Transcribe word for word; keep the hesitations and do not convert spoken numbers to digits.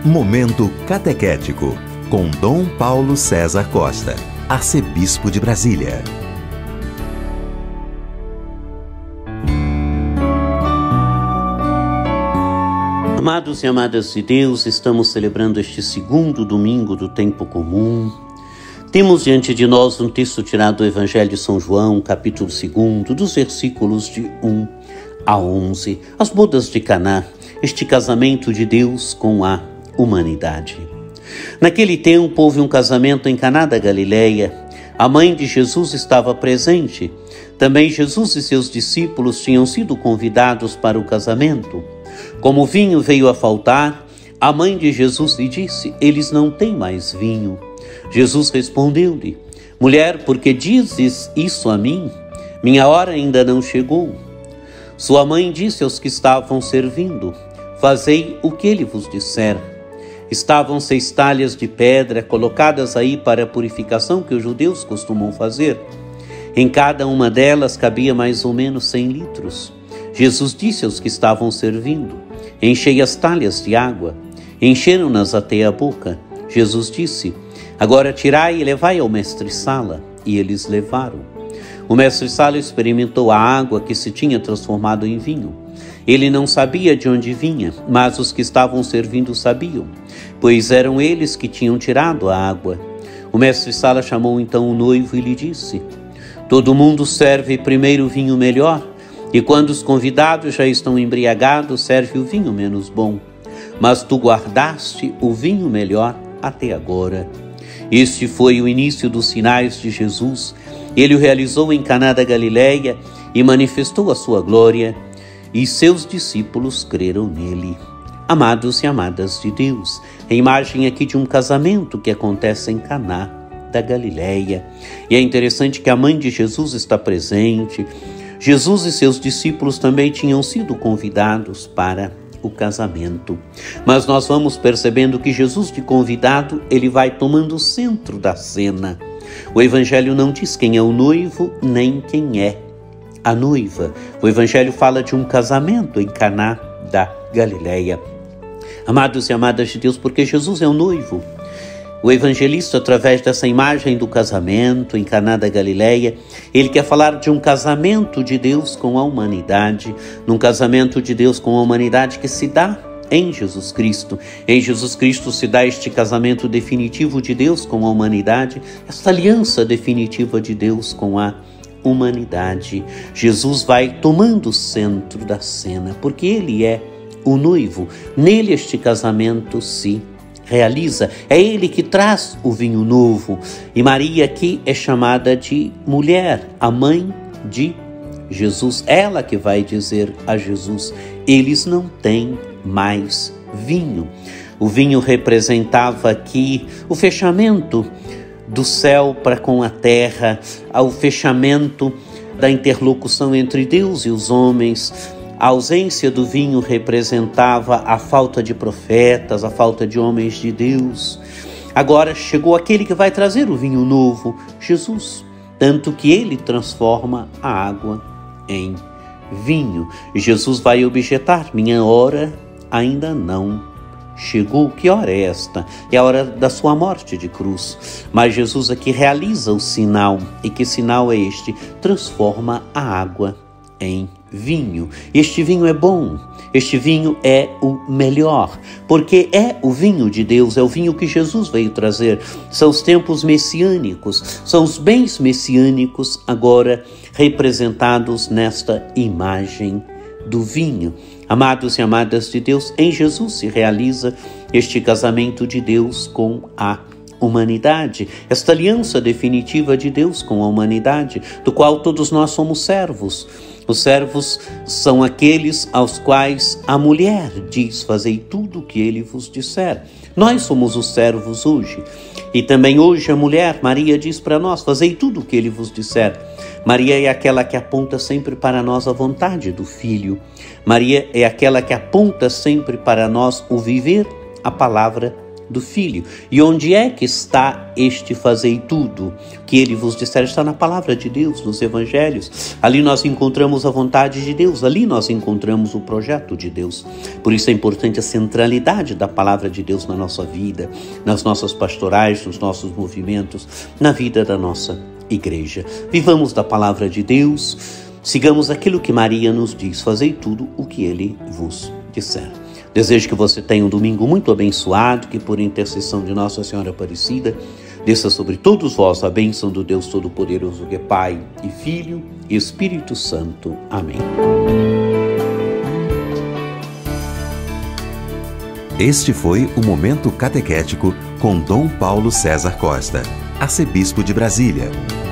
Momento Catequético, com Dom Paulo César Costa, arcebispo de Brasília. Amados e amadas de Deus, estamos celebrando este segundo domingo do tempo comum. Temos diante de nós um texto tirado do Evangelho de São João, capítulo dois, dos versículos de um a onze. As bodas de Caná, este casamento de Deus com a humanidade. Naquele tempo houve um casamento em Caná da Galileia. A mãe de Jesus estava presente. Também Jesus e seus discípulos tinham sido convidados para o casamento. Como o vinho veio a faltar, a mãe de Jesus lhe disse: eles não têm mais vinho. Jesus respondeu-lhe: mulher, por que dizes isso a mim? Minha hora ainda não chegou. Sua mãe disse aos que estavam servindo: fazei o que ele vos disser. Estavam seis talhas de pedra colocadas aí para a purificação que os judeus costumam fazer. Em cada uma delas cabia mais ou menos cem litros. Jesus disse aos que estavam servindo: enchei as talhas de água. Encheram-nas até a boca. Jesus disse: agora tirai e levai ao mestre-sala. E eles levaram. O mestre-sala experimentou a água que se tinha transformado em vinho. Ele não sabia de onde vinha, mas os que estavam servindo sabiam, pois eram eles que tinham tirado a água. O mestre-sala chamou então o noivo e lhe disse: todo mundo serve primeiro o vinho melhor, e quando os convidados já estão embriagados, serve o vinho menos bom. Mas tu guardaste o vinho melhor até agora. Este foi o início dos sinais de Jesus. Ele o realizou em Caná da Galileia e manifestou a sua glória, e seus discípulos creram nele. Amados e amadas de Deus, a imagem aqui de um casamento que acontece em Caná da Galileia. E é interessante que a mãe de Jesus está presente. Jesus e seus discípulos também tinham sido convidados para o casamento. Mas nós vamos percebendo que Jesus, de convidado, ele vai tomando o centro da cena. O Evangelho não diz quem é o noivo, nem quem é a noiva. O Evangelho fala de um casamento em Caná da Galileia. Amados e amadas de Deus, porque Jesus é o noivo. O evangelista, através dessa imagem do casamento em Caná da Galileia, ele quer falar de um casamento de Deus com a humanidade, num casamento de Deus com a humanidade que se dá em Jesus Cristo. Em Jesus Cristo se dá este casamento definitivo de Deus com a humanidade, esta aliança definitiva de Deus com a humanidade. Jesus vai tomando o centro da cena, porque ele é o noivo. Nele este casamento se realiza. É ele que traz o vinho novo. E Maria aqui é chamada de mulher, a mãe de Jesus. Ela que vai dizer a Jesus: eles não têm mais vinho. O vinho representava aqui o fechamento do céu para com a terra, ao fechamento da interlocução entre Deus e os homens. A ausência do vinho representava a falta de profetas, a falta de homens de Deus. Agora chegou aquele que vai trazer o vinho novo, Jesus, tanto que ele transforma a água em vinho. Jesus vai objetar: minha hora ainda não chegou. Que hora é esta? É a hora da sua morte de cruz. Mas Jesus aqui realiza o sinal. E que sinal é este? Transforma a água em vinho. Este vinho é bom, este vinho é o melhor, porque é o vinho de Deus, é o vinho que Jesus veio trazer. São os tempos messiânicos, são os bens messiânicos agora representados nesta imagem do vinho. Amados e amadas de Deus, em Jesus se realiza este casamento de Deus com a humanidade, esta aliança definitiva de Deus com a humanidade, do qual todos nós somos servos. Os servos são aqueles aos quais a mulher diz: fazei tudo o que ele vos disser. Nós somos os servos hoje. E também hoje a mulher, Maria, diz para nós: fazei tudo o que ele vos disser. Maria é aquela que aponta sempre para nós a vontade do Filho. Maria é aquela que aponta sempre para nós o viver a palavra do Filho. E onde é que está este fazei tudo que ele vos disser? Está na palavra de Deus, nos evangelhos. Ali nós encontramos a vontade de Deus, ali nós encontramos o projeto de Deus. Por isso é importante a centralidade da palavra de Deus na nossa vida, nas nossas pastorais, nos nossos movimentos, na vida da nossa igreja. Vivamos da palavra de Deus, sigamos aquilo que Maria nos diz, fazei tudo o que ele vos disser. Desejo que você tenha um domingo muito abençoado, que por intercessão de Nossa Senhora Aparecida, desça sobre todos vós a bênção do Deus Todo-Poderoso, que é Pai e Filho e Espírito Santo. Amém. Este foi o Momento Catequético com Dom Paulo César Costa, arcebispo de Brasília.